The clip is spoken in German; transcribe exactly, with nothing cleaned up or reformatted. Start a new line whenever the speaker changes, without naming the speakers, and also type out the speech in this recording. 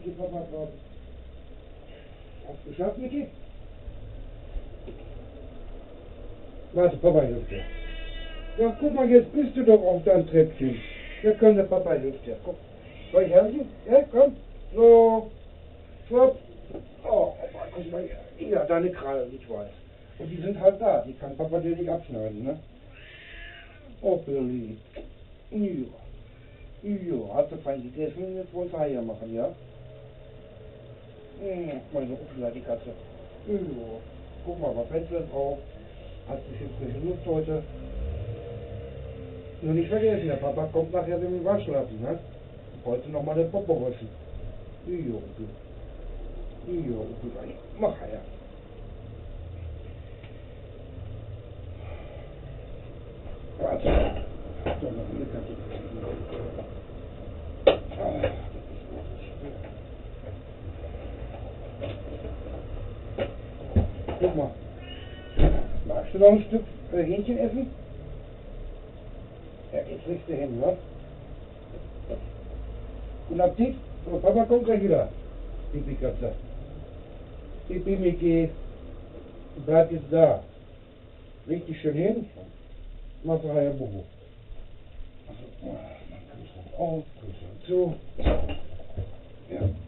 die Papa drauf. Hast du geschafft, Niki? Warte, Papa hilft dir. Ja, guck mal, jetzt bist du doch auf deinem Treppchen. Hier kann der Papa hilft dir. Guck. Soll ich helfen? Ja, komm. So. Schwupp. Oh, Papa, guck mal hier. Ja, deine Krallen, ich weiß. Und die sind halt da. Die kann Papa dir nicht abschneiden, ne? Oh, Billy. Ja. Ja, hast du fein gegessen? Jetzt wollen wir Eier machen, ja? Hm, meine Uppla, die Katze. Ja. Guck mal, was Fenster drauf. Hast du schon frische Luft heute? Nur nicht vergessen, der Papa kommt nachher mit dem Waschlappen, ne? Heute nochmal den Popo waschen. Ja, okay. Ja, okay. Mach Eier. Warte. So, noch eine Katze. Ah, guck mal. Magst du noch ein Stück äh, Hähnchen essen? Ja, jetzt legst du hin, ne? Guten Appetit. So, Papa kommt gleich wieder. Pipi Katze. Pipi Miki. Du bleibst jetzt da. Leg dich schön hin. Mach doch ein Bobo. Also, oh, man kann es auf, Grüße zu. Ja.